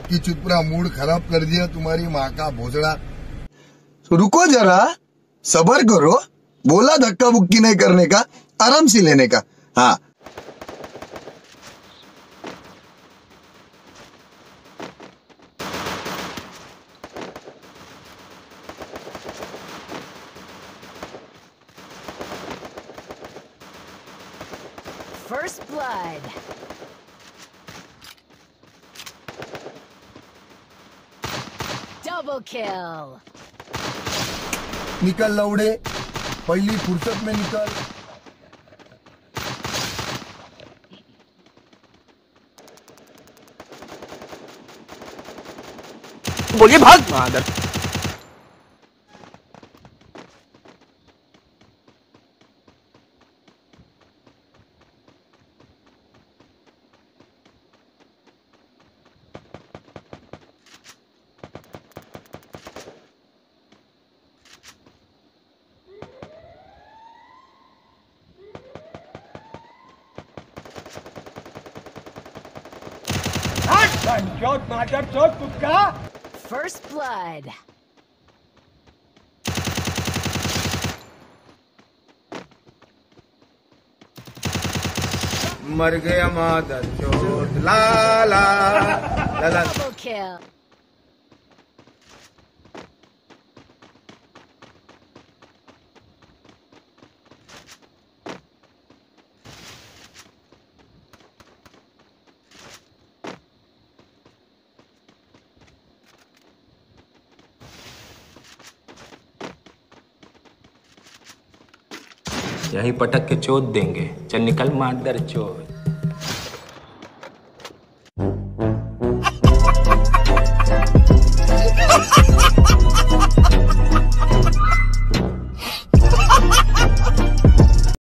की चुत पूरा मूड खराब कर दिया तुम्हारी माँ का भोसड़ा। तो रुको जरा, सबर करो। बोला धक्का बुक्की नहीं करने का, आराम से लेने का। हाँ First blood. Double kill. निकल लौड़े, पहली फुर्सत में निकल। बोलिए भाग मादर। First blood. मर गया मादर चोट, ला ला ला ला। Double kill. यही पटक के चोट देंगे। चल निकल मादर चोट।